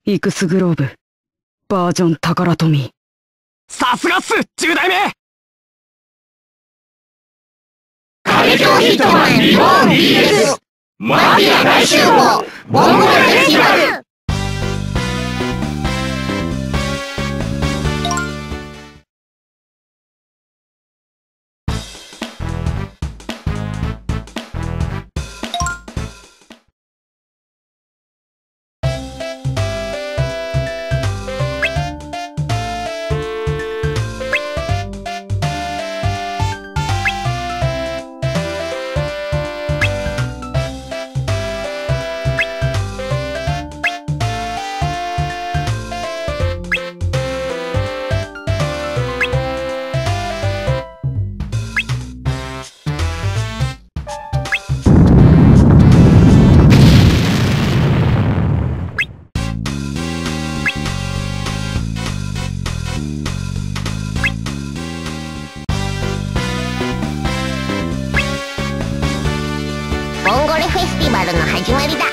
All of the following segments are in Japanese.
イクスグローブバージョン宝富。 さすがっす10代目。 影響ヒットマンリボーン BS マフィア大集合ボンゴレフェスティバル。ボンゴレフェスティバルの始まりだ。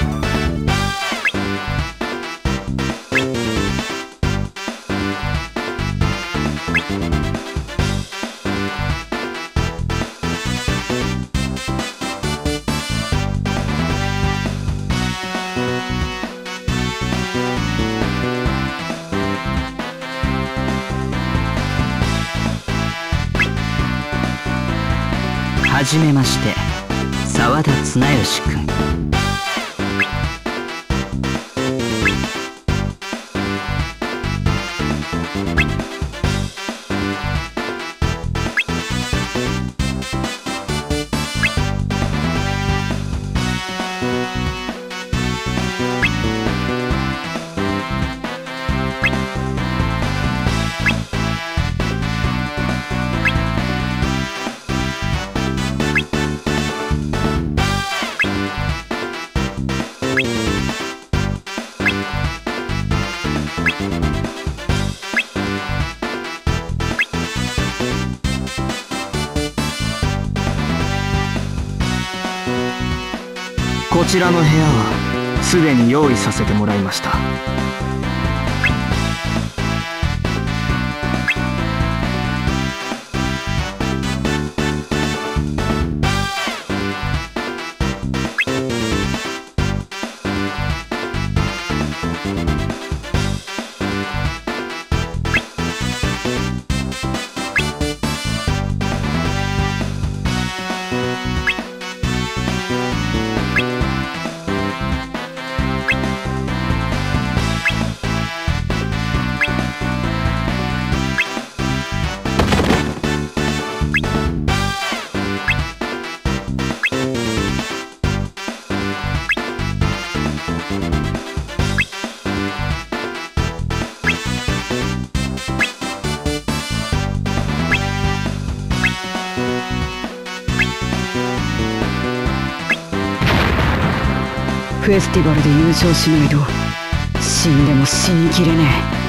はじめまして、沢田綱吉君。 こちらの部屋はすでに用意させてもらいました。 フェスティバルで優勝しないと死んでも死にきれねえ。